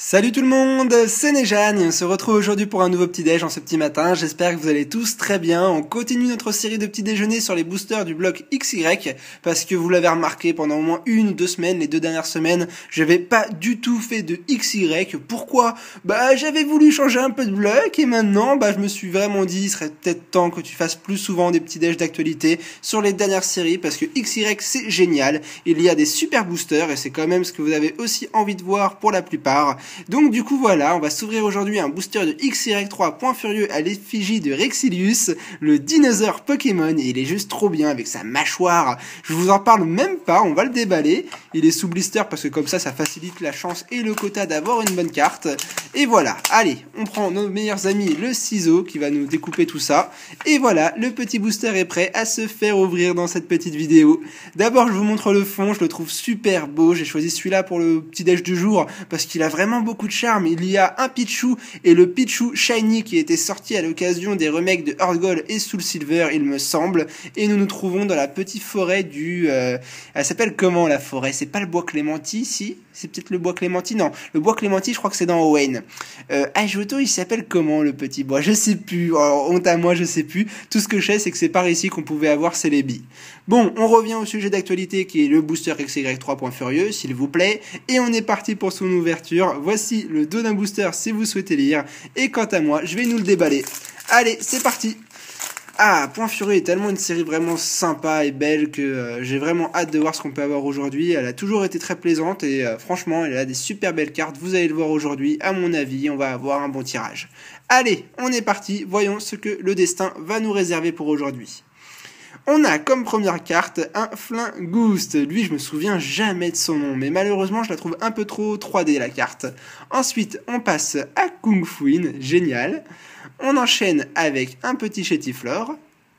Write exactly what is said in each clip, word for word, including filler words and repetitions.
Salut tout le monde, c'est Nejane et on se retrouve aujourd'hui pour un nouveau petit déj en ce petit matin. J'espère que vous allez tous très bien. On continue notre série de petits déjeuners sur les boosters du bloc X Y parce que vous l'avez remarqué pendant au moins une ou deux semaines, les deux dernières semaines, j'avais pas du tout fait de X Y. Pourquoi? Bah j'avais voulu changer un peu de bloc et maintenant bah je me suis vraiment dit il serait peut-être temps que tu fasses plus souvent des petits déj d'actualité sur les dernières séries parce que X Y c'est génial. Il y a des super boosters et c'est quand même ce que vous avez aussi envie de voir pour la plupart. Donc du coup voilà, on va s'ouvrir aujourd'hui un booster de X Y trois Point Furieux à l'effigie de Rexilius, le dinosaure Pokémon, et il est juste trop bien avec sa mâchoire. Je vous en parle même pas, on va le déballer. Il est sous blister parce que comme ça, ça facilite la chance et le quota d'avoir une bonne carte. Et voilà, allez, on prend nos meilleurs amis, le ciseau qui va nous découper tout ça. Et voilà, le petit booster est prêt à se faire ouvrir dans cette petite vidéo. D'abord, je vous montre le fond, je le trouve super beau. J'ai choisi celui-là pour le petit déj du jour parce qu'il a vraiment beaucoup de charme. Il y a un Pichu et le Pichu Shiny qui était sorti à l'occasion des remakes de Heart Gold et Soul Silver, il me semble. Et nous nous trouvons dans la petite forêt du... Euh, elle s'appelle comment la forêt? C'est pas le bois Clémenti, si? C'est peut-être le bois Clémenti? Non, le bois Clémenti, je crois que c'est dans Owen. Euh, Ajoto, il s'appelle comment le petit bois? Je sais plus. Oh, honte à moi, je sais plus. Tout ce que je sais, c'est que c'est par ici qu'on pouvait avoir Celebi. Bon, on revient au sujet d'actualité qui est le booster X Y trois Point Furieux, s'il vous plaît. Et on est parti pour son ouverture. Voici le dos d'un booster si vous souhaitez lire. Et quant à moi, je vais nous le déballer. Allez, c'est parti! Ah, Point Furieux est tellement une série vraiment sympa et belle que euh, j'ai vraiment hâte de voir ce qu'on peut avoir aujourd'hui. Elle a toujours été très plaisante et euh, franchement, elle a des super belles cartes. Vous allez le voir aujourd'hui, à mon avis, on va avoir un bon tirage. Allez, on est parti, voyons ce que le destin va nous réserver pour aujourd'hui. On a comme première carte un Flingoost. Lui, je me souviens jamais de son nom, mais malheureusement, je la trouve un peu trop trois D, la carte. Ensuite, on passe à Kung Fuin, génial. On enchaîne avec un petit Chétiflore,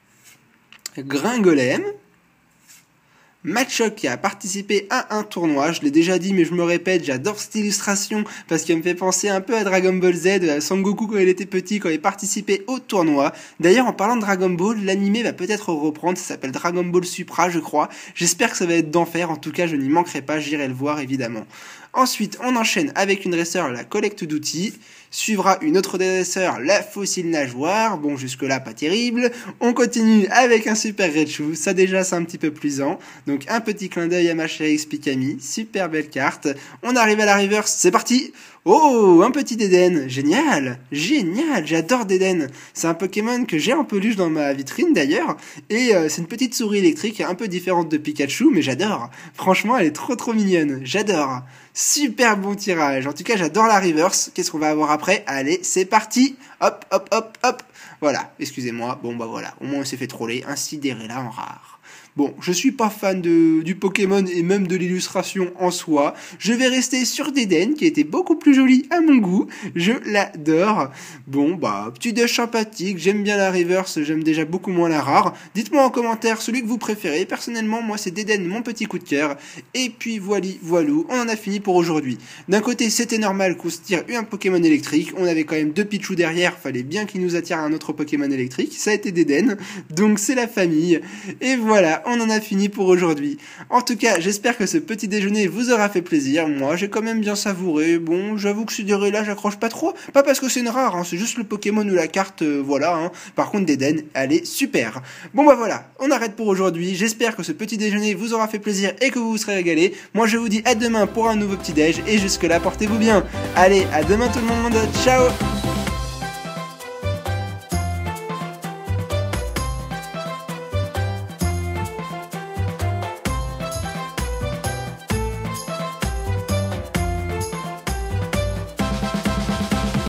Gringolem, Machoke qui a participé à un tournoi, je l'ai déjà dit mais je me répète, j'adore cette illustration parce qu'elle me fait penser un peu à Dragon Ball Z, à Son Goku quand il était petit, quand il participait au tournoi. D'ailleurs en parlant de Dragon Ball, l'animé va peut-être reprendre, ça s'appelle Dragon Ball Supra je crois, j'espère que ça va être d'enfer, en tout cas je n'y manquerai pas, j'irai le voir évidemment. Ensuite, on enchaîne avec une dresseur, la collecte d'outils. Suivra une autre dresseur, la fossile nageoire. Bon, jusque-là, pas terrible. On continue avec un super Raichu. Ça, déjà, c'est un petit peu plaisant. Donc, un petit clin d'œil à ma chérie Spikami. Super belle carte. On arrive à la reverse. C'est parti! Oh, un petit Dédenne. Génial! Génial! J'adore Dédenne. C'est un Pokémon que j'ai en peluche dans ma vitrine, d'ailleurs. Et euh, c'est une petite souris électrique un peu différente de Pikachu, mais j'adore. Franchement, elle est trop trop mignonne. J'adore. Super bon tirage. En tout cas, j'adore la reverse. Qu'est-ce qu'on va avoir après? Allez, c'est parti. Hop, hop, hop, hop. Voilà. Excusez-moi. Bon, bah voilà. Au moins, on s'est fait troller. Un Sidérella en rare. Bon, je suis pas fan de, du Pokémon et même de l'illustration en soi. Je vais rester sur Dédenne, qui était beaucoup plus jolie à mon goût. Je l'adore. Bon, bah, petit déj sympathique. J'aime bien la reverse, j'aime déjà beaucoup moins la rare. Dites-moi en commentaire celui que vous préférez. Personnellement, moi, c'est Dédenne, mon petit coup de cœur. Et puis, voili, voilou, on en a fini pour aujourd'hui. D'un côté, c'était normal qu'on se tire un Pokémon électrique. On avait quand même deux Pichu derrière. Fallait bien qu'il nous attire un autre Pokémon électrique. Ça a été Dédenne. Donc, c'est la famille. Et voilà. On en a fini pour aujourd'hui. En tout cas, j'espère que ce petit déjeuner vous aura fait plaisir. Moi, j'ai quand même bien savouré. Bon, j'avoue que Sidérella, j'accroche pas trop. Pas parce que c'est une rare, hein, c'est juste le Pokémon ou la carte, euh, voilà. Hein. Par contre, Dédenne, elle est super. Bon bah voilà, on arrête pour aujourd'hui. J'espère que ce petit déjeuner vous aura fait plaisir et que vous vous serez régalé. Moi, je vous dis à demain pour un nouveau petit déj. Et jusque là, portez-vous bien. Allez, à demain tout le monde. Ciao!